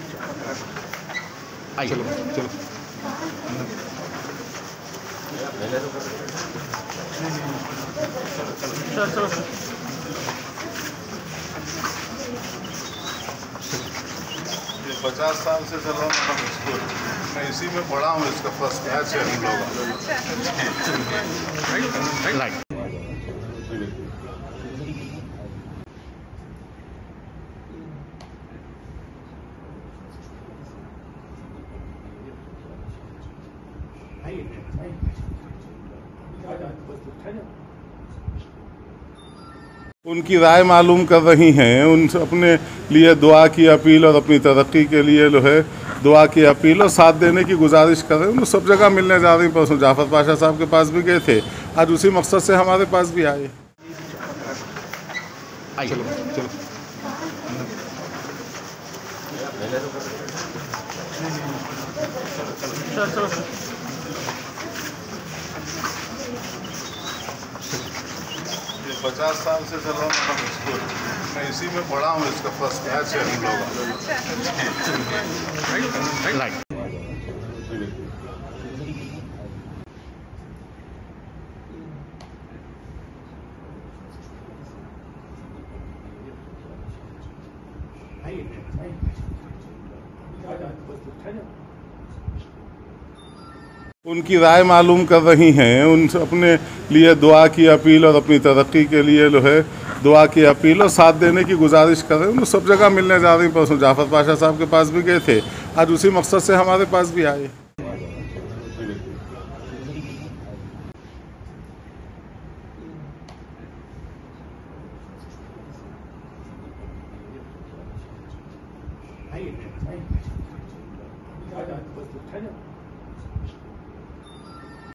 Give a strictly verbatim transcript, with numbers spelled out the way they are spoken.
आइए चलो चलो चलो चलो ये पचास साल से चल रहा हूँ स्कूल, मैं इसी में पढ़ा हूँ। इसका फर्स्ट बैच है हम लोग। राइट उनकी राय मालूम कर रही हैं, उन अपने लिए दुआ की अपील और अपनी तरक्की के लिए जो है दुआ की अपील और साथ देने की गुजारिश कर रहे हैं। उन सब जगह मिलने जा रही। परसों जाफर पाशा साहब के पास भी गए थे, आज उसी मकसद से हमारे पास भी आए। आइए चलो चलो चलो चलो ये पचास साल से चल रहा हूँ स्कूल, मैं इसी में पढ़ा हूँ। इसका फर्स्ट बैच है हम लोग। राइट उनकी राय मालूम कर रही हैं, उन अपने लिए दुआ की अपील और अपनी तरक्की के लिए जो है दुआ की अपील और साथ देने की गुजारिश कर रहे हैं। उन सब जगह मिलने जा रही। परसों जाफर पाशा साहब के पास भी गए थे, आज उसी मकसद से हमारे पास भी आए।